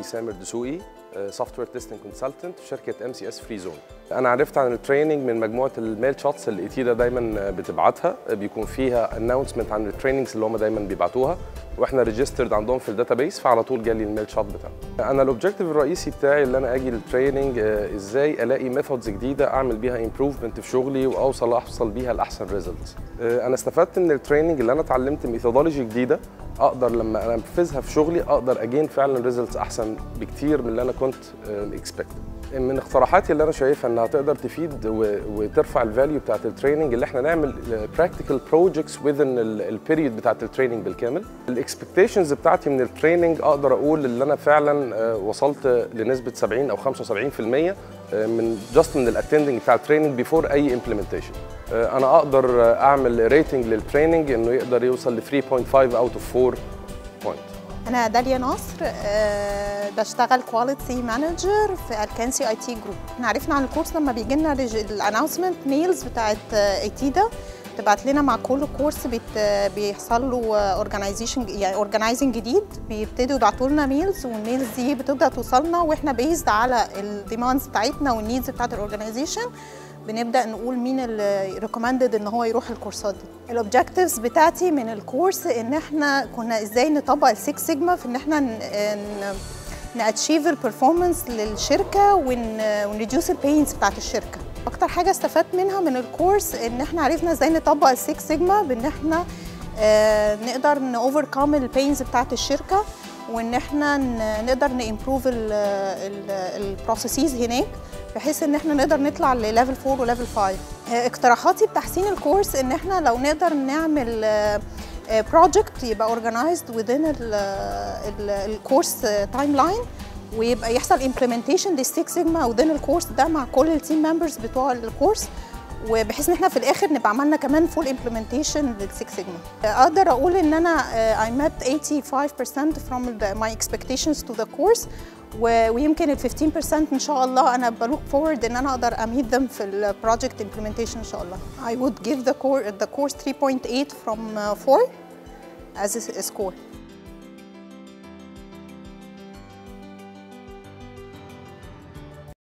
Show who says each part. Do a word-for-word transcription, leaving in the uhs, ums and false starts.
Speaker 1: سامر دسوقي، سوفت وير تيستنج كونسلتنت في شركه ام سي اس فري زون. انا عرفت عن التريننج من مجموعه الميل شوتس اللي ايتيدا دايما بتبعتها، بيكون فيها اناونسمنت عن التريننجز اللي هم دايما بيبعتوها، واحنا ريجسترد عندهم في الداتابيس، فعلى طول جالي الميل شوت بتاعه. انا الاوبجيكتيف الرئيسي بتاعي اللي انا اجي للتريننج ازاي الاقي ميثودز جديده اعمل بيها امبروفمنت في شغلي واوصل احصل بيها لاحسن ريزلتس. انا استفدت من التريننج اللي انا اتعلمت ميثودولوجي جديده اقدر لما انفذها في شغلي اقدر اجين فعلا ريزلتس احسن بكتير من اللي انا كنت اكسبكت. من اقتراحاتي اللي انا شايفها انها تقدر تفيد وترفع الفاليو بتاعت التريننج اللي احنا نعمل براكتيكال بروجكتس وذن البيريود بتاعت التريننج بالكامل. الاكسبكتيشنز بتاعتي من التريننج اقدر اقول ان انا فعلا وصلت لنسبه سبعين او خمسة وسبعين في المية من جاست من الاتندنج بتاع التريننج بيفور اي امبلمنتيشن. انا اقدر اعمل ريتنج للتريننج انه يقدر يوصل ل ثلاثة فاصلة خمسة اوت اوف أربعة بوينت.
Speaker 2: أنا داليا نصر، أه بشتغل كواليتي مانجر في الكانسي اي تي جروب. احنا عرفنا عن الكورس لما بيجي لنا الاناونسمنت ميلز بتاعت ايتيدا، تبعت لنا مع كل كورس بيحصل له اورجانيزيشن يعني اورجانيزنج جديد، بيبتدوا يبعتوا لنا ميلز، والميلز دي بتبدا توصلنا واحنا بيزد على الديماندز بتاعتنا والنيدز بتاعت الاورجانيزيشن بنبدا نقول مين اللي ريكومندد ان هو يروح الكورسات دي. الاوبجكتيفز بتاعتي من الكورس ان احنا كنا ازاي نطبق السيكس سيجما في ان احنا ناتشيف البرفورمانس للشركه ونريديوس البينز بتاعت الشركه. اكتر حاجه استفدت منها من الكورس ان احنا عرفنا ازاي نطبق السيكس سيجما بان احنا نقدر نوفركم البينز بتاعت الشركه، وان احنا نقدر نامبروف البروسيسز هناك بحيث ان احنا نقدر نطلع لليفل فور وليفل فايف. اقتراحاتي بتحسين الكورس ان احنا لو نقدر نعمل بروجكت يبقى اورجنايزد within الكورس تايم لاين، ويبقى يحصل امبلمنتيشن للسيكس سيجما within الكورس ده مع كل التيم ممبرز بتوع الكورس، وبحيث ان احنا في الاخر نبقى عملنا كمان فول امبلمنتيشن للسيكس سيجما. اقدر اقول ان انا I met eighty-five percent from my expectations to the course، ويمكن ال fifteen percent ان شاء الله انا بلوك فورورد ان انا اقدر اميت them في البروجكت امبلمنتيشن ان شاء الله. I would give the course the course three point eight from four as a score.